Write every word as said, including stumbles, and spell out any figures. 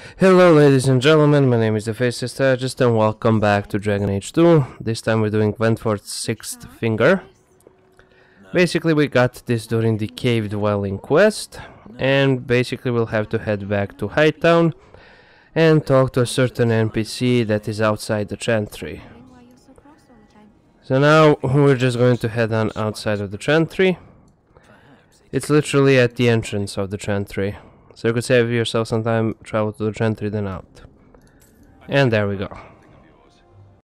Hello ladies and gentlemen, my name is the Faceless Strategist and welcome back to Dragon Age two. This time we're doing Wentworth's sixth finger. Basically we got this during the cave dwelling quest, and basically we'll have to head back to Hightown and talk to a certain N P C that is outside the chantry. So now we're just going to head on outside of the chantry. It's literally at the entrance of the chantry. So you could save yourself some time, travel to the chantry, then out. And there we go.